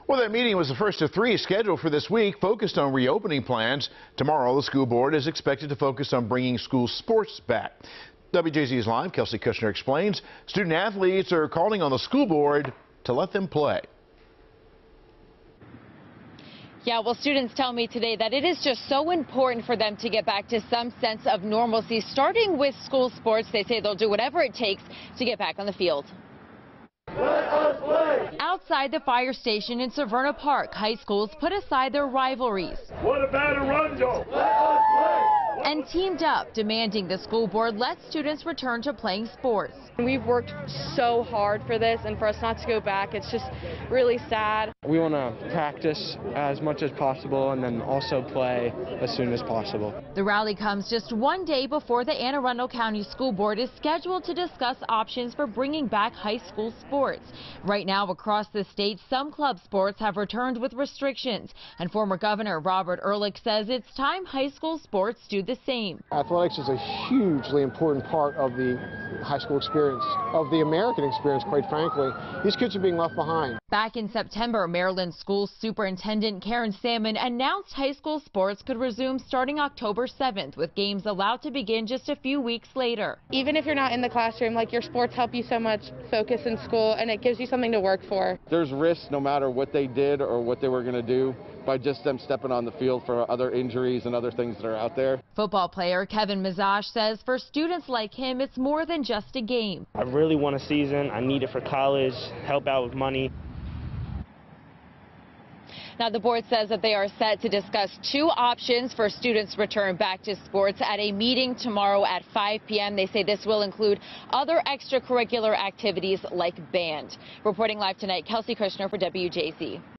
Well, that meeting was the first of three scheduled for this week, focused on reopening plans. Tomorrow, the school board is expected to focus on bringing school sports back. WJZ's Live, Kelsey Kushner explains student athletes are calling on the school board to let them play. Yeah, well, students tell me today that it is just so important for them to get back to some sense of normalcy, starting with school sports. They say they'll do whatever it takes to get back on the field. Outside the fire station in Severna Park, high schools put aside their rivalries. What about Arundel? And teamed up, demanding the school board let students return to playing sports. We've worked so hard for this, and for us not to go back, it's just really sad. We want to practice as much as possible and then also play as soon as possible. The rally comes just one day before the Anne Arundel County School Board is scheduled to discuss options for bringing back high school sports. Right now, across the state, some club sports have returned with restrictions, and former Governor Robert Ehrlich says it's time high school sports do the same. Athletics is a hugely important part of the high school experience, of the American experience, quite frankly. These kids are being left behind. Back in September, Maryland School Superintendent Karen Salmon announced high school sports could resume starting October 7th, with games allowed to begin just a few weeks later. Even if you're not in the classroom, like, your sports help you so much focus in school, and it gives you something to work for. There's risks no matter what they did or what they were going to do by just them stepping on the field for other injuries and other things that are out there. Football player Kevin Mazash says for students like him, it's more than just a game. I really want a season. I need it for college, help out with money. Now, the board says that they are set to discuss two options for students' return back to sports at a meeting tomorrow at 5 p.m. They say this will include other extracurricular activities like band. Reporting live tonight, Kelsey Kushner for WJZ.